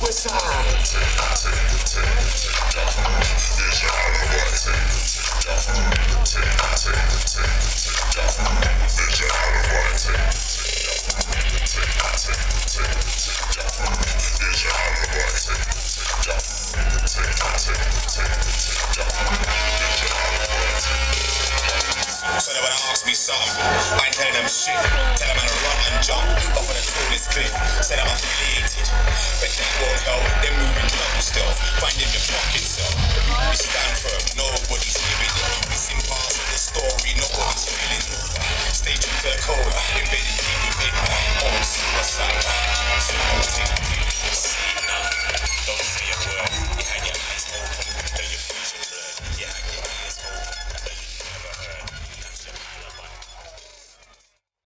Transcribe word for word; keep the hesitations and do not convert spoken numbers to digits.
So they wanna ask me something, I ain't telling them shit. Tell them how to run and jump off of the tallest cliff. Said I'm affiliated, but that won't help. They're moving double stealth, finding your fucking self. We stand firm,